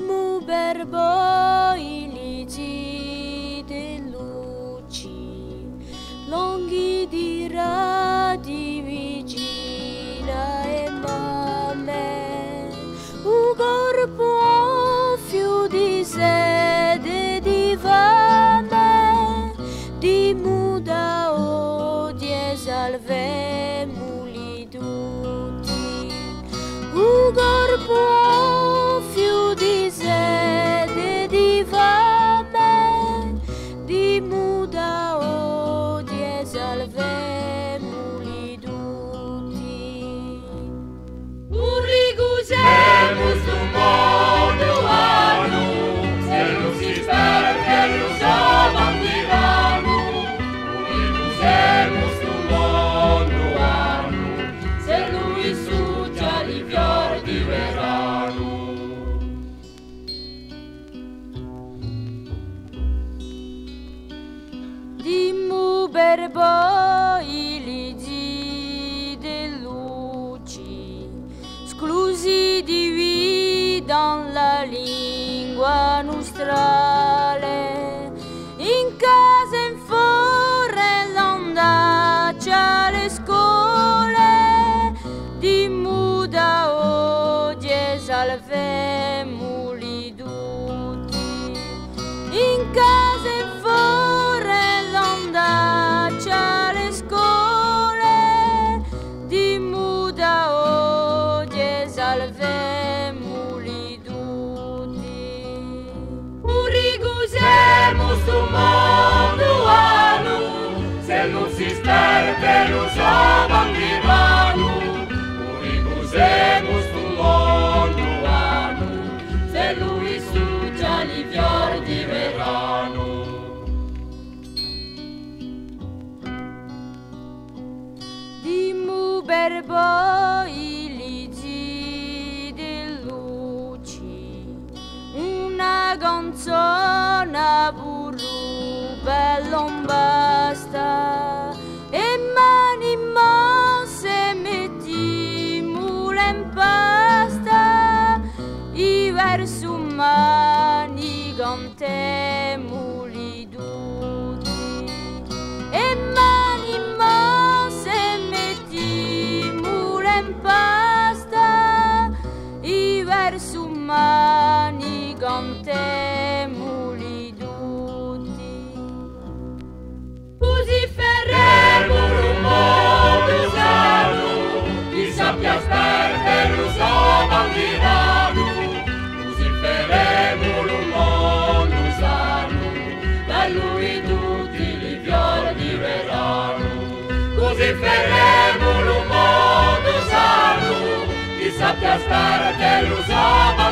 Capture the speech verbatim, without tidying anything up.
Dimmu berboi ligi de luci, longhi di radi vigila e mame, un corpo fiu di sede di fame, di muda odie salvemuli tutti, un corpo fiu di sede di fame, di muda odie salvemuli tutti. Urrigusemus tu mondo anu, se non si sperde lo saban diranu. Urrigusemus tu mondo anu, se lui succia li fior di verano. Dimmu berboi ligi de luci, sclusi di vida la lingua nostrale, in casa in forre l'ondaccia alle scuole, di muda odie salvemuli tutti, in casa in forre l'ondaccia alle scuole, di muda odie salvemuli tutti. Urrigusemus tu mondo anu, se non si sperde lo saban diranu. Urrigusemus tu mondo anu, se lui succia li fior di verano. Dimmu berboi ligi de luci, una gonzona burru bellon basta, e mani mosse mettimu in pasta, i verso mani contemuli tutti, e mani mosse mettimu in pasta, i verso mani contemuli tutti. Così ferremo un mondo sano, chi sappia sperdere lo saban diranu. Così ferremo un mondo sano, da lui tutti li fior di verano. Così ferremo un mondo sano, chi sappia sperdere lo saban